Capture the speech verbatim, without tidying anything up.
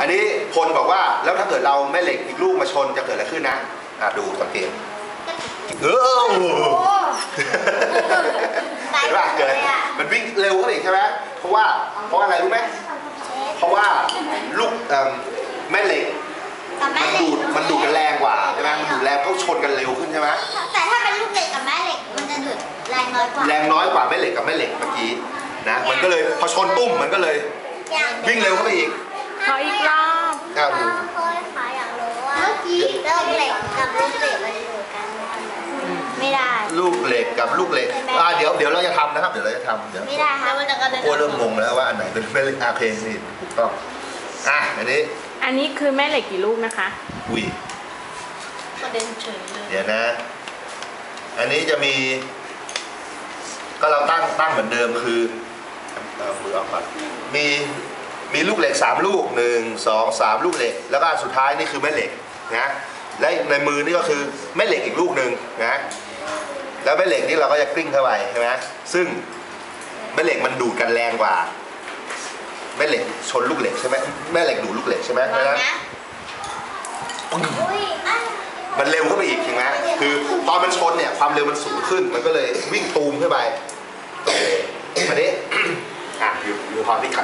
อันนี้พลบอกว่าแล้วถ้าเกิดเราแม่เหล็กอีกลูกมาชนจะเกิดอะไรขึ้นนะอ่ะดูสังเกตเออเห็นป่ะเกิดมันวิ่งเร็วขึ้นอีกใช่ไหมเพราะว่าเพราะอะไรรู้ไหมเพราะว่าลูกแม่เหล็กมันดูดมันดูดกันแรงกว่าใช่ไหมมันดูดแรงเขาชนกันเร็วขึ้นใช่ไหมแต่ถ้าเป็นลูกเหล็กกับแม่เหล็กมันจะดูดแรงน้อยกว่าแรงน้อยกว่าแม่เหล็กกับแม่เหล็กเมื่อกี้นะมันก็เลยพอชนตุ้มมันก็เลยวิ่งเร็วเข้าไปอีกขออีกรอบอ้าวดูเคยค่ะอยากรู้ว่าลูกเหล็กกับลูกเหล็กมันดูดกันไม่ได้ลูกเหล็กกับลูกเหล็กอ่าเดี๋ยวเดี๋ยวเราจะทำนะครับเดี๋ยวเราจะทำเดี๋ยวไม่ได้ค่ะมันจะกระเด็นโอ้เริ่มงงแล้วว่าอันไหนเป็นแม่เหล็กอาเคนี่ถูกต้องอ่ะอันนี้อันนี้คือแม่เหล็กกี่ลูกนะคะอุ้ยกระเด็นเฉยเลยเดี๋ยวนะอันนี้จะมีก็เราตั้งตั้งเหมือนเดิมคือเอามือออกก่อนมีมีลูกเหล็กสามลูกหนึ่งสองสามลูกเหล็กแล้วก็สุดท้ายนี่คือแม่เหล็กนะและในมือนี่ก็คือแม่เหล็กอีกลูกหนึ่งนะแล้วแม่เหล็กนี่เราก็จะกลิ้งเข้าไปใช่ไหมซึ่งแม่เหล็กมันดูดกันแรงกว่าแม่เหล็กชนลูกเหล็กใช่ไหมแม่เหล็กดูดลูกเหล็กใช่ไหมเพราะฉะนั้นมันเร็วเข้าไปอีกใช่ไหมคือตอนมันชนเนี่ยความเร็วมันสูงขึ้นมันก็เลยวิ่งตูมขึ้นไปอันนี้อ่ะอยู่อยู่ความที่